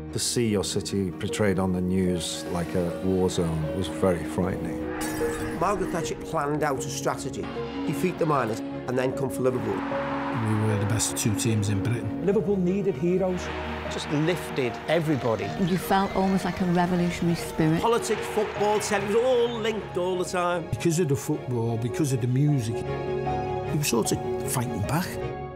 To see your city portrayed on the news like a war zone was very frightening. Margaret Thatcher planned out a strategy, defeat the miners and then come for Liverpool. We were the best two teams in Britain. Liverpool needed heroes. Just lifted everybody. You felt almost like a revolutionary spirit. Politics, football, telly, it was all linked all the time. Because of the football, because of the music, we were sort of fighting back.